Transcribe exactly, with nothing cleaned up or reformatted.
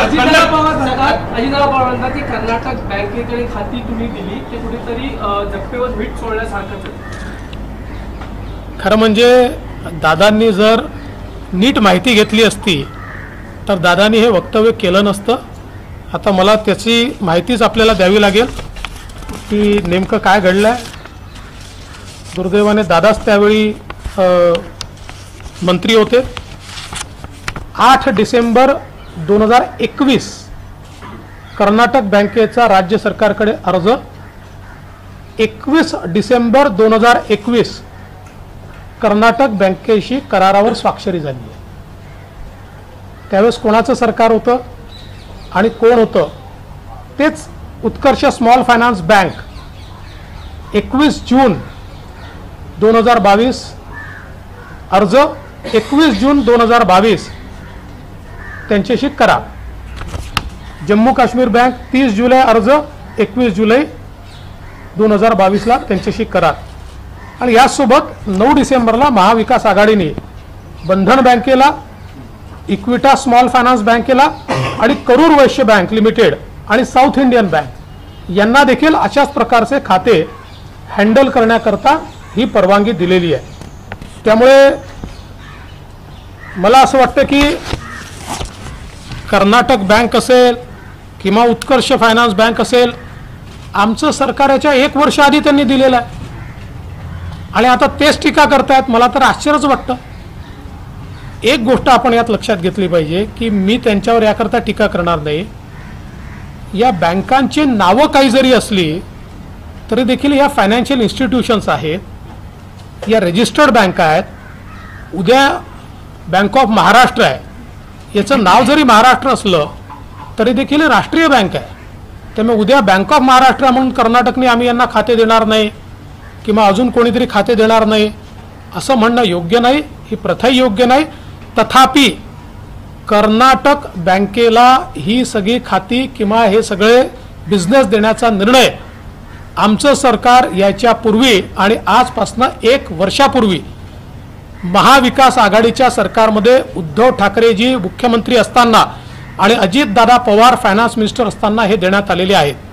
अजितदादा पवार म्हणतात अजितदादा पवार म्हणतात की कर्नाटक बँकेकडे खाती तुम्ही दिली ते कुठेतरी जप्पेवर वीट सोडण्यासारखंच आहे. खरं म्हणजे दादांनी जर नीट माहिती घेतली असती तर दादांनी हे वक्तव्य केलं नसतं. आता मला त्याची माहितीच आपल्याला द्यावी लागेल की नेमकं काय घडलं आहे. दुर्दैवाने दादाच त्यावेळी मंत्री होते. आठ डिसेंबर दोन हजार एकवीस कर्नाटक बँकेचा राज्य सरकारकडे अर्ज. एकवीस डिसेंबर दोन हजार एकवीस कर्नाटक बँकेशी करारावर स्वाक्षरी झाली आहे. त्यावेळेस कोणाचं सरकार होतं आणि कोण होतं तेच उत्कर्ष स्मॉल फायनान्स बँक. एकवीस जून दोन हजार बावीस अर्ज, एकवीस जून दोन हजार बावीस त्यांच्याशी करार. जम्मू काश्मीर बँक तीस जुलै अर्ज, एकवीस जुलै दोन हजार बावीसला त्यांच्याशी करार. आणि यासोबत नऊ डिसेंबरला महाविकास आघाडीने बंधन बँकेला, इक्विटा स्मॉल फायनान्स बँकेला आणि करूर वैश्य बँक लिमिटेड आणि साऊथ इंडियन बँक यांना देखील अशाच प्रकारचे खाते हँडल करण्याकरता ही परवानगी दिलेली आहे. त्यामुळे मला असं वाटतं की कर्नाटक बँक असेल किंवा उत्कर्ष फायनान्स बँक असेल, आमचं सरकार याच्या एक वर्ष आधी त्यांनी दिलेलं आहे आणि आता तेच टीका करतायत. मला तर आश्चर्यच वाटतं. एक गोष्ट आपण यात लक्षात घेतली पाहिजे की मी त्यांच्यावर याकरता टीका करणार नाही. या बँकांची नावं काही जरी असली तरी देखील या फायनान्शियल इन्स्टिट्यूशन्स आहेत, या रजिस्टर्ड बँका आहेत. उद्या बँक ऑफ महाराष्ट्र आहे, याचं नाव जरी महाराष्ट्र असलं तरी देखील राष्ट्रीय बँक आहे. त्यामुळे उद्या बँक ऑफ महाराष्ट्र म्हणून कर्नाटकने आम्ही यांना खाते देणार नाही किंवा अजून कोणीतरी खाते देणार नाही असं म्हणणं योग्य नाही. ही प्रथाही योग्य नाही. तथापि कर्नाटक बँकेला ही सगळी खाती किंवा हे सगळे बिझनेस देण्याचा निर्णय आमचं सरकार याच्यापूर्वी आणि आजपासून एक वर्षापूर्वी महाविकास आघाडीच्या सरकारमध्ये उद्धव ठाकरेजी मुख्यमंत्री असताना आणि अजितदादा पवार फायनान्स मिनिस्टर असताना हे देण्यात आलेले आहेत.